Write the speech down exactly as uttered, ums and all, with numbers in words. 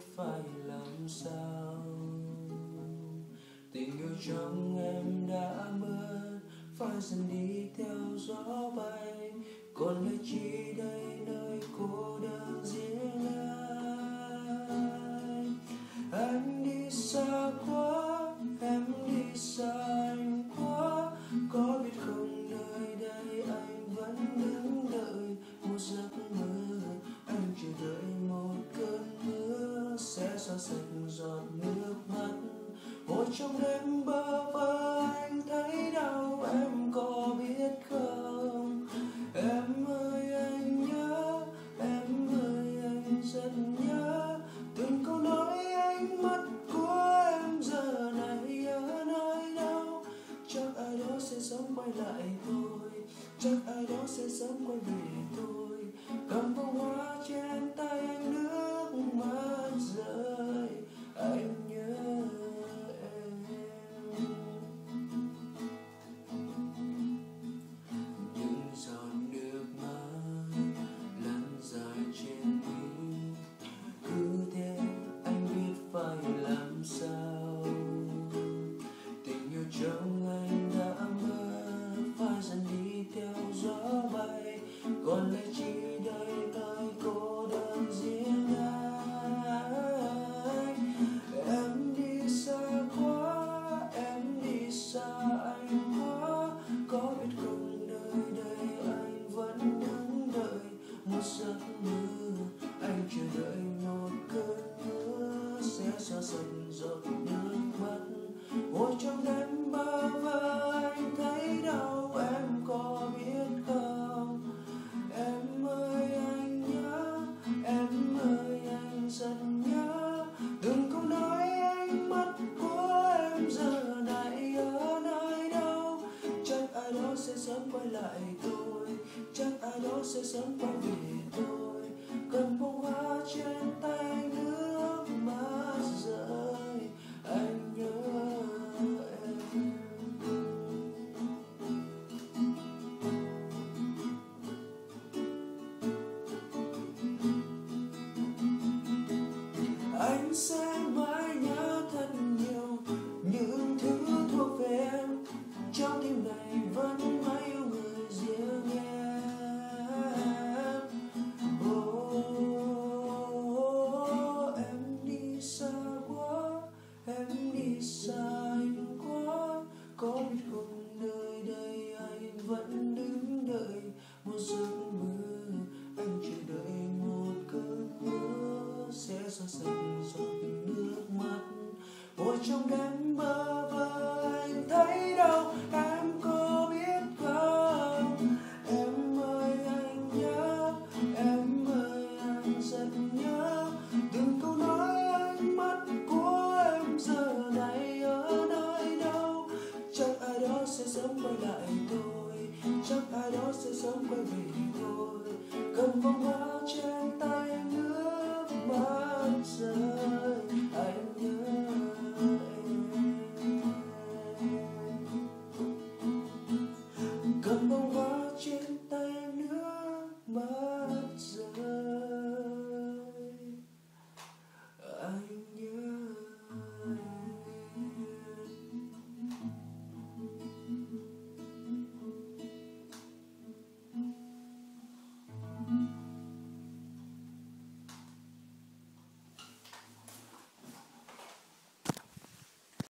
phải làm sao. Tình yêu trong em đã mất, phải dần đi theo gió bay. Còn lại chỉ đây nơi cô đơn riêng anh. Anh đi xa quá, em đi xa anh quá. Có biết không nơi đây anh vẫn đứng đợi một giấc mơ. Anh chờ đợi một cơn mưa sẽ xóa sạch giọt nước mắt. Ôi trong đêm bơ vơ anh thấy đau, em có biết không? Em ơi anh nhớ, em ơi anh rất nhớ. Từng câu nói ánh mắt của em giờ này ở nơi đâu. Chắc ai đó sẽ sớm quay lại thôi, chắc ai đó sẽ sớm quay về thôi. Cầm bông hoa trên tay anh nước mắt rơi, anh nhớ em. Những giọt nước mắt lăn dài trên mi, cứ thế anh biết phải làm sao. Tình yêu trong anh đã mất, phải dần đi theo gió bay. Còn lại chỉ đây nơi cô đơn riêng anh. Em đi xa quá, em đi xa anh quá. Có biết không nơi đây anh vẫn đứng đợi một giấc mơ. Anh chờ đợi một cơn mưa sẽ xóa sạch giọt nước mắt. Ôi trong đêm bơ vơ anh thấy đau, em có biết không? Em ơi anh nhớ, em ơi anh rất nhớ. Từng câu nói ánh mắt của em giờ này ở nơi đâu. Chắc ai đó sẽ sớm quay lại tôi, chắc ai đó sẽ sớm quay về tôi. Cầm bông hoa trên tay nước mắt rơi, anh nhớ em. Anh sẽ mãi nhớ thật nhiều những thứ thuộc về em. Trong tim này vẫn mãi yêu người riêng em. Oh, em đi xa quá, em đi xa anh quá. Có biết không nơi đây anh vẫn đứng đợi một giấc mơ. Anh chờ đợi một cơn mưa sẽ xóa sạch giọt nước mắt. Ôi trong đêm bơ vơ anh thấy đau, em có biết không? Em ơi anh nhớ, em ơi anh rất nhớ. Từng câu nói ánh mắt của em giờ này ở nơi đâu. Chắc ai đó sẽ sớm quay lại thôi, chắc ai đó sẽ sớm quay về thôi. Cầm bông hoa trên tay nước mắt rơi.